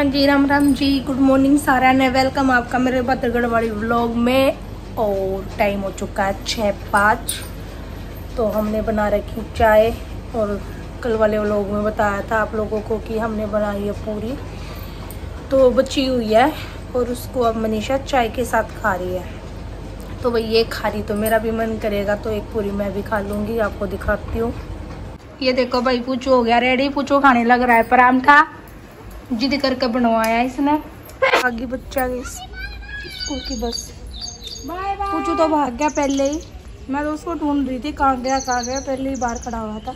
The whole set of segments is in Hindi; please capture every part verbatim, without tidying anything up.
जी राम राम जी, गुड मॉर्निंग सारा ने, वेलकम आपका मेरे बतरगढ़ वाली व्लॉग में। और टाइम हो चुका है छः पाँच। तो हमने बना रखी चाय और कल वाले व्लॉग में बताया था आप लोगों को कि हमने बनाई है पूरी, तो बची हुई है और उसको अब मनीषा चाय के साथ खा रही है। तो भाई ये खा रही तो मेरा भी मन करेगा, तो एक पूरी मैं भी खा लूँगी, आपको दिखाती हूँ। ये देखो भाई, पूछो हो गया रेडी, पूछो खाने लग रहा है परांठा, जिद करके बनवाया इसने। आगे बच्चा स्कूल की बस, पूछो तो भाग गया पहले ही। मैं तो उसको ढूंढ रही थी कहाँ गया कहाँ गया, पहले ही बाहर खड़ा हुआ था।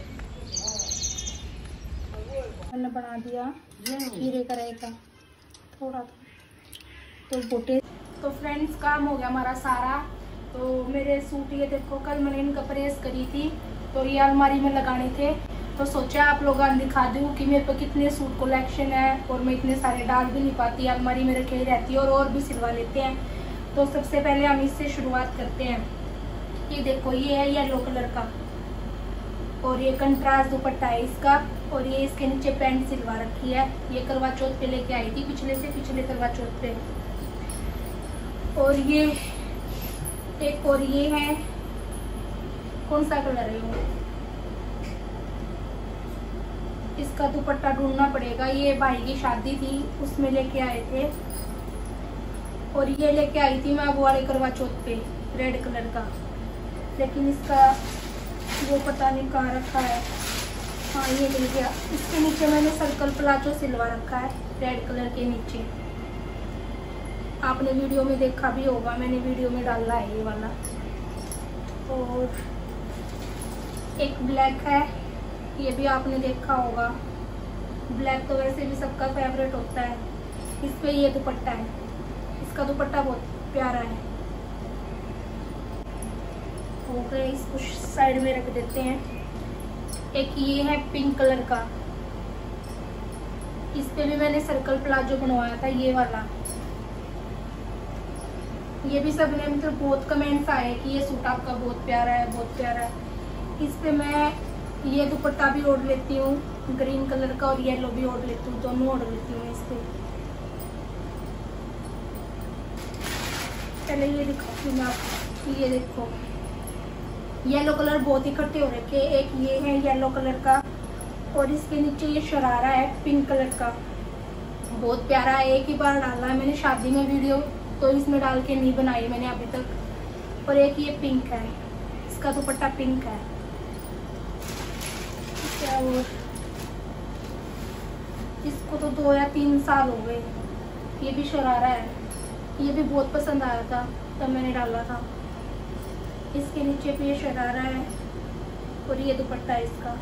मैंने बना दिया खीरे का रायता थोड़ा तो बोटे। तो फ्रेंड्स काम हो गया हमारा सारा। तो मेरे सूट ये देखो, कल मैंने इनका प्रेस करी थी तो ये अलमारी में लगाने थे, तो सोचा आप लोग दिखा दूँ कि मेरे पे कितने सूट कलेक्शन है और मैं इतने सारे डाल भी नहीं पाती, अलमारी में रखे ही रहती है और और भी सिलवा लेते हैं। तो सबसे पहले हम इससे शुरुआत करते हैं। ये देखो, ये है येलो कलर का और ये कंट्रास्ट दुपट्टा है इसका, और ये इसके नीचे पैंट सिलवा रखी है। ये करवा चौथ पे लेके आई थी, पिछले से पिछले करवा चौथ पे। और ये एक और ये है, कौन सा कलर है वो, इसका दुपट्टा ढूंढना पड़ेगा। ये भाई की शादी थी उसमें लेके आए थे, और ये लेके आई थी मैं वो वाले करवा चौथ पे रेड कलर का, लेकिन इसका वो पता नहीं कहाँ रखा है। हाँ ये मिल गया। इसके नीचे मैंने सर्कल प्लाजो सिलवा रखा है रेड कलर के नीचे, आपने वीडियो में देखा भी होगा, मैंने वीडियो में डाला है ये वाला। और एक ब्लैक है, ये भी आपने देखा होगा, ब्लैक तो वैसे भी सबका फेवरेट होता है। इस पे ये दुपट्टा है, इसका दुपट्टा बहुत प्यारा है। हो गए, इसको साइड में रख देते हैं। एक ये है पिंक कलर का, इस पे भी मैंने सर्कल प्लाजो बनवाया था ये वाला। ये भी सब ने मतलब बहुत कमेंट्स आए कि ये सूट आपका बहुत प्यारा है बहुत प्यारा है। इस पे मैं ये दुपट्टा भी ओढ़ लेती हूँ ग्रीन कलर का, और येलो भी ओढ़ लेती हूँ, दोनों ओढ़ लेती हूँ इस पे। पहले ये दिखाती हूँ मैं आपको। ये देखो, येलो कलर बहुत इकट्ठे हो रखे। एक ये है येलो कलर का, और इसके नीचे ये शरारा है पिंक कलर का, बहुत प्यारा है। एक ही बार डाला है मैंने शादी में वीडियो, तो इसमें डाल के नहीं बनाई मैंने अभी तक। और एक ये पिंक है, इसका दुपट्टा पिंक है। और इसको तो दो या तीन साल हो गए। ये भी शरारा है, ये भी बहुत पसंद आया था तब मैंने डाला था। इसके नीचे भी ये शरारा है और ये दुपट्टा है इसका।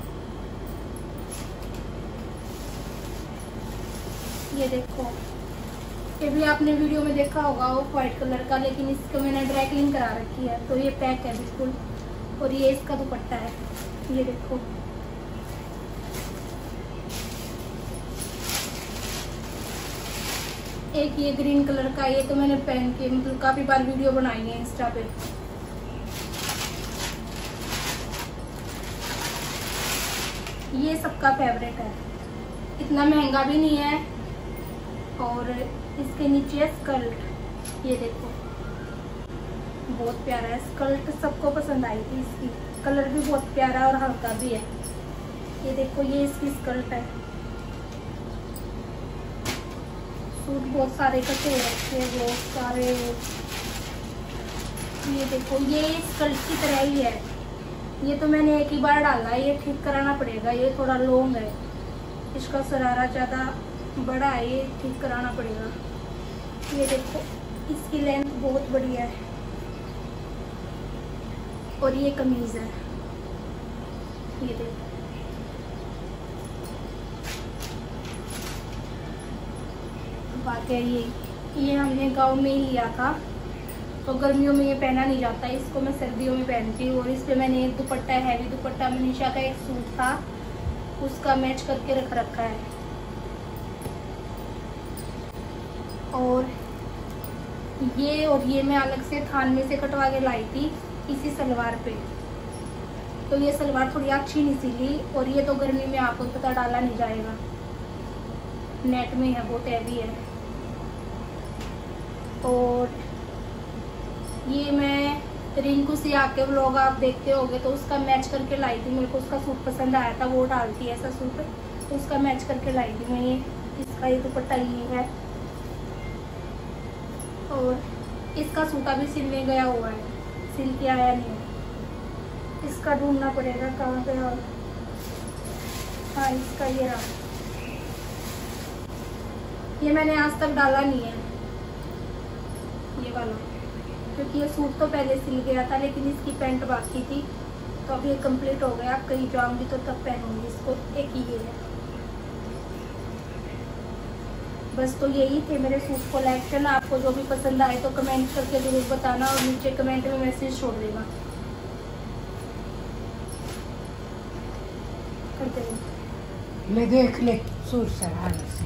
ये देखो, ये भी आपने वीडियो में देखा होगा ऑफ वाइट कलर का, लेकिन इसको मैंने ड्राई क्लीन करा रखी है, तो ये पैक है बिल्कुल। और ये इसका दुपट्टा है, ये देखो। एक ये ग्रीन कलर का, ये तो मैंने पहन के मतलब काफी बार वीडियो बनाई है इंस्टा पे। ये सबका फेवरेट है, इतना महंगा भी नहीं है। और इसके नीचे स्कर्ट, ये देखो बहुत प्यारा है स्कर्ट, सबको पसंद आई थी इसकी। कलर भी बहुत प्यारा और हल्का भी है। ये देखो, ये इसकी स्कर्ट है। सूट बहुत सारे कटे रखे हैं, बहुत सारे। ये देखो, ये स्कर्ट की तरह ही है। ये तो मैंने एक ही बार डाला है, ये ठीक कराना पड़ेगा, ये थोड़ा लॉन्ग है, इसका शरारा ज़्यादा बड़ा है, ये ठीक कराना पड़ेगा। ये देखो, इसकी लेंथ बहुत बढ़िया है। और ये कमीज है, ये देखो। बात है ये ये हमने गांव में ही लिया था, तो गर्मियों में ये पहना नहीं जाता, इसको मैं सर्दियों में पहनती हूँ। और इस पे मैंने एक दुपट्टा, हैवी दुपट्टा, मनीषा का एक सूट था उसका मैच करके रख रखा है। और ये और ये मैं अलग से थान में से कटवा के लाई थी इसी सलवार पे, तो ये सलवार थोड़ी अच्छी नहीं सिली, और ये तो गर्मी में आपको पता डाला नहीं जाएगा। नेट में है, बहुत हैवी है। और ये मैं रिंकू से आके व्लॉग आप देखते होगे तो उसका मैच करके लाई थी। मेरे को उसका सूट पसंद आया था, वो डालती है ऐसा सूट, तो उसका मैच करके लाई थी मैं। ये इसका ये दुपट्टा ये है। और इसका सूट अभी सिलने गया हुआ है, सिल के आया नहीं है। इसका ढूंढना पड़ेगा कहाँ पे। और हाँ, इसका ये रहा। ये मैंने आज तक डाला नहीं है ये वाला, क्योंकि ये सूट तो पहले सिल गया था, लेकिन इसकी पैंट बाकी थी। तो अब ये कंप्लीट हो गया। कहीं जाऊंगी तो तब पहनूंगी इसको। एक ही ये है बस। तो यही थे मेरे सूट कलेक्शन। आपको जो भी पसंद आए तो कमेंट करके जरूर बताना, और नीचे कमेंट में मैसेज छोड़ देना। करते रहो। ले देख ले सूट सराहना से।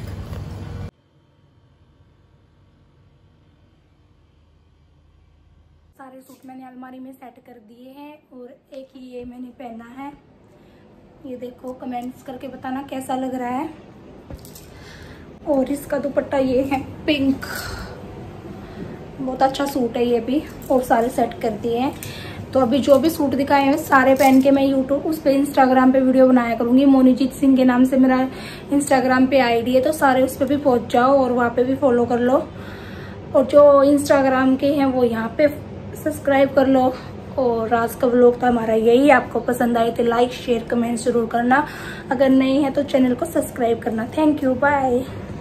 सारे सूट मैंने अलमारी में सेट कर दिए हैं, और एक ही ये मैंने पहना है। ये देखो, कमेंट्स करके बताना कैसा लग रहा है। और इसका दुपट्टा ये है पिंक, बहुत अच्छा सूट है ये भी। और सारे सेट कर दिए हैं। तो अभी जो भी सूट दिखाए हैं सारे पहन के मैं यूट्यूब उस पर इंस्टाग्राम पे वीडियो बनाया करूँगी। मोनीजीत सिंह के नाम से मेरा इंस्टाग्राम पे आईडी है, तो सारे उस पर भी पहुँच जाओ और वहाँ पे भी फॉलो कर लो। और जो इंस्टाग्राम के हैं वो यहाँ पे सब्सक्राइब कर लो। और आज का व्लॉग था हमारा यही। आपको पसंद आए तो लाइक शेयर कमेंट जरूर करना। अगर नहीं है तो चैनल को सब्सक्राइब करना। Thank you, bye.